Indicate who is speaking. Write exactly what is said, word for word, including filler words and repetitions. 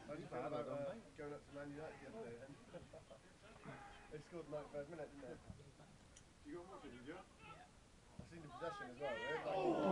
Speaker 1: How do you feel about uh, going up to Man United yesterday then? They scored the ninety-first minute, didn't they?
Speaker 2: You got watch it, did you?
Speaker 1: I've seen the possession as well. They had like